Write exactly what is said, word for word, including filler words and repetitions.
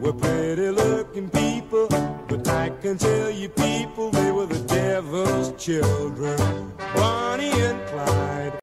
were pretty looking people, but I can tell you people, they were the devil's children. Bonnie and Clyde.